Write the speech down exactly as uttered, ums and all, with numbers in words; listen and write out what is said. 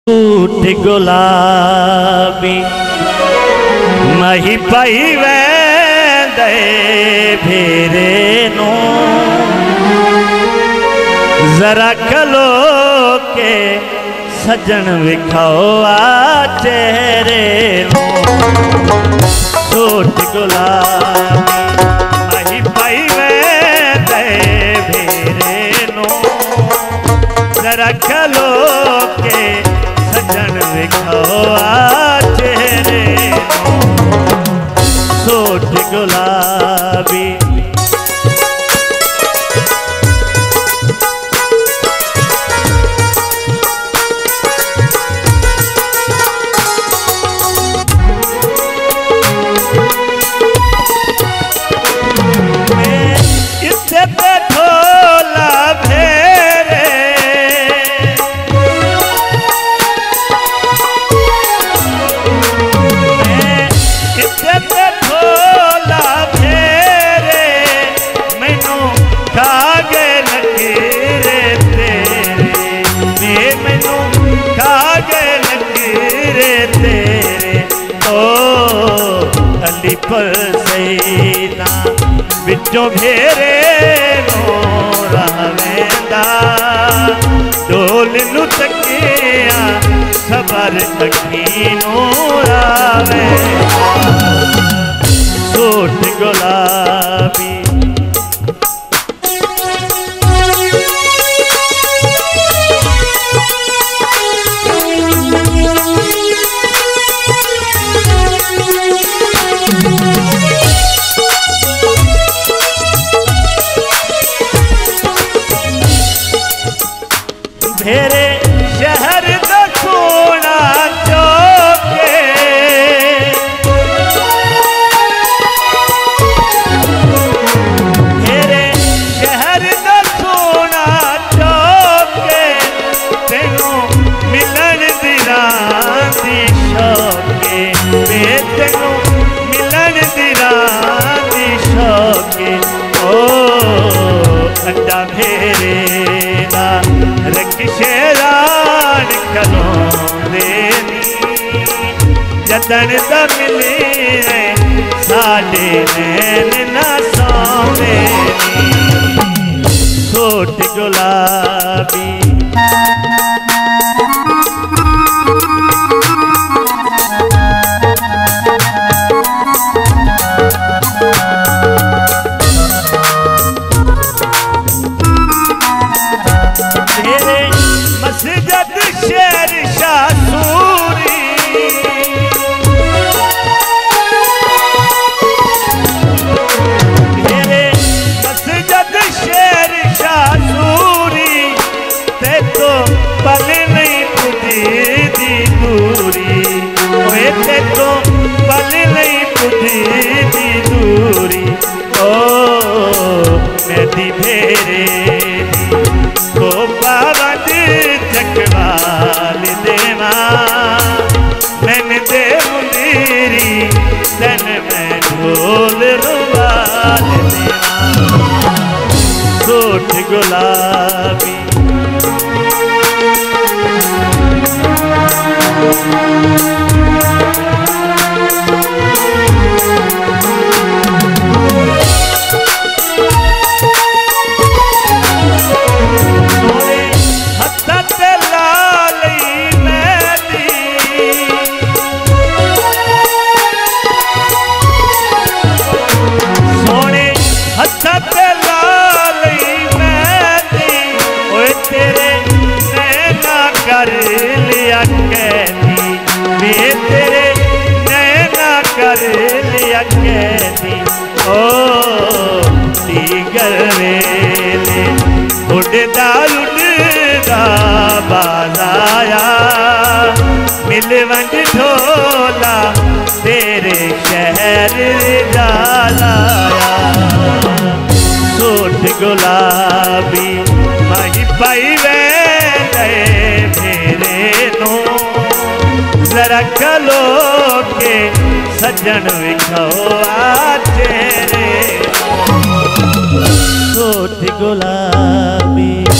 Suit गुलाबी मही पाई वैंदे फेरे नो जरा खलो के सजन विखाओ आ चेहरे नो। सूट गुलाबी मही पाई वैंदे फेरे नो जरा खलो के सजन विखाओ आ चेहरे नो। सूट गुलाबी पर सैना बिचों भेरे नो रहवेंदा डोल नु तकिया खबर अखी नो आवेंदा। सूट गुलाबी मेरे शहर दा सोना चौके मेरे शहर दा सोना चौके तेनों मिलन दी रात दी शौके वे तेनों मिलन दी रात दी शौके ओ अंडा मेरे शेरान खलोंदे जदन दा मिले साडे नैन ना सौंदे। सूट गुलाबी मस्जिद शेर शाह सूरी मेरे मस्जिद शेर शाह सूरी ते तो पल नहीं पुजी दी दूरी ओए ते तो पल नहीं पुजी दी दूरी ओ मैं दी भेरे को पावत चकवाल देवा मैंने दे मुंदीरी तन में ढोल रुवाल देवा। सूट गुलाबी कर लिया कैदी वे तेरे नैना कर लिया कैदी ओ दीगर वेले उड़दा उड़दा बाजाया मिल वंड ढोला तेरे शहर जालाया। सूट गुलाबी माही पाई वैंदे फेरे नो जरा खलो के सजन विखाओ आ चेहरे। सूट गुलाबी